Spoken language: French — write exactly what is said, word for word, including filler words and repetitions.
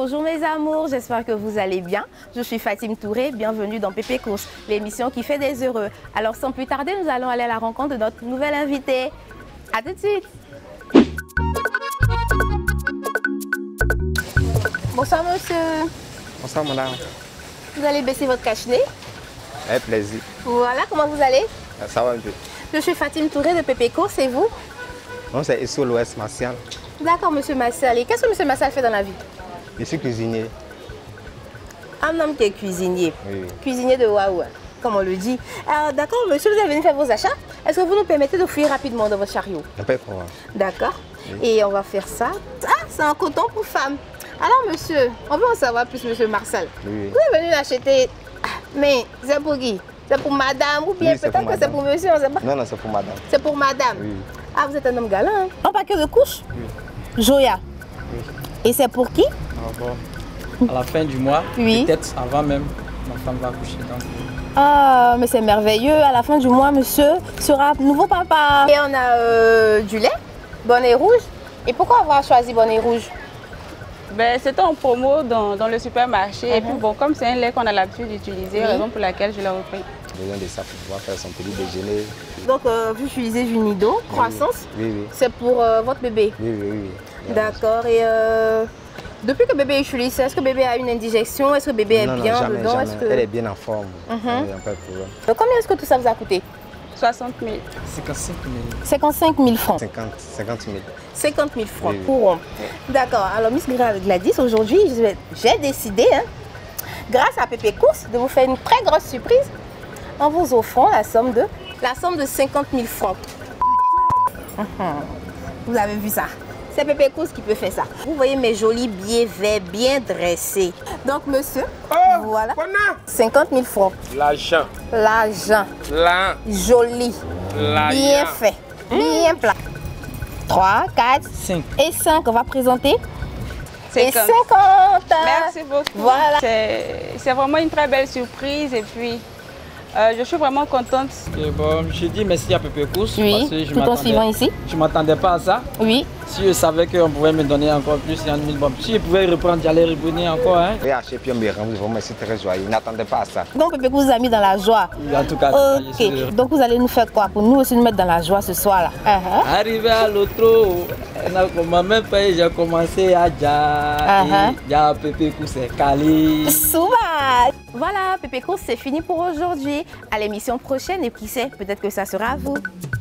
Bonjour mes amours, j'espère que vous allez bien. Je suis Fatime Touré, bienvenue dans Pépé Course, l'émission qui fait des heureux. Alors sans plus tarder, nous allons aller à la rencontre de notre nouvelle invitée. A tout de suite. Bonsoir monsieur. Bonsoir madame. Vous allez baisser votre cache-nez? Avec plaisir. Voilà, comment vous allez? Ça va un peu. Je suis Fatime Touré de Pépé Course et vous? Non, c'est Issou l'Ouest Martial. D'accord monsieur Martial. Et qu'est-ce que monsieur Martial fait dans la vie? Je suis cuisinier. Un homme qui est cuisinier. Oui, oui. Cuisinier de waouh, comme on le dit. Alors d'accord monsieur, vous êtes venu faire vos achats. Est-ce que vous nous permettez de fouiller rapidement dans votre chariot? Il n'y a pas de problème. D'accord. Oui. Et on va faire ça. Ah, c'est un coton pour femmes. Alors monsieur, on veut en savoir plus monsieur Martial. Oui, oui. Vous êtes venu l'acheter, mais c'est pour qui? C'est pour madame ou bien Oui, c'est peut-être pour que c'est pour monsieur, on sait pas. Non, non, c'est pour madame. C'est pour madame. Oui. Ah, vous êtes un homme galant. Hein? Un paquet de couches? Oui. Joya. Oui. Et c'est pour qui? Ah bon. À la fin du mois, Oui. peut-être avant même, ma femme va coucher. Donc... Ah, mais c'est merveilleux. À la fin du mois, monsieur sera nouveau papa. Et on a euh, du lait, bonnet rouge. Et pourquoi avoir choisi bonnet rouge? Ben, c'était en promo dans, dans le supermarché. Uh-huh. Et puis bon, comme c'est un lait qu'on a l'habitude d'utiliser, Oui. raison pour laquelle je l'ai repris. Besoin de ça pour pouvoir faire son petit déjeuner. Donc, euh, vous utilisez du nido, croissance. Oui, oui. C'est pour euh, votre bébé. Oui, oui, oui. oui. D'accord. Et euh, depuis que bébé utilise ça, est-ce que bébé a une indigestion? Est-ce que bébé est Non, non, bien jamais, dedans? jamais. Est-ce que... Elle est bien en forme. Mhm. Il n'y a pas de problème. Donc, combien est-ce que tout ça vous a coûté? soixante mille. cinquante-cinq mille. cinquante-cinq mille francs. cinquante, cinquante mille. cinquante mille francs Oui, oui. pour rond. D'accord. Alors, Miss Gladys, aujourd'hui, j'ai décidé, hein, grâce à Pépé Course, de vous faire une très grosse surprise en vous offrant la somme de, la somme de cinquante mille francs. Mhm. Vous avez vu ça? C'est Pépé Course qui peut faire ça. Vous voyez mes jolis billets verts bien dressés. Donc, monsieur, voilà, cinquante mille francs. L'argent. L'argent, La, joli, la, bien fait, bien plat. trois, quatre cinq. et cinq, on va présenter. Et cinquante. cinquante. Merci beaucoup. Voilà. C'est c'est vraiment une très belle surprise et puis euh, je suis vraiment contente. Et bon, je dis merci à Pépé Course. Oui, parce que je tout en m'attendais- suivant ici. Je ne m'attendais pas à ça. Oui. Si je savais qu'on pouvait me donner encore plus, il y a mille bombes. Si je pouvais reprendre, j'allais revenir encore. Hein. Et acheter puis on me rend, vraiment, c'est très joyeux. Il n'attendait pas à ça. Donc Pépé Course vous a mis dans la joie. En tout cas, je suis heureux. Ok. Donc vous allez nous faire quoi pour nous aussi nous mettre dans la joie ce soir-là? Uh-huh. Arrivé à l'autre, on m'a même pas j'ai commencé à dire, Uh-huh. il y a Pépé Course est calé. Souvent. Voilà, Pépé Course, c'est fini pour aujourd'hui. À l'émission prochaine et qui sait, peut-être que ça sera à vous.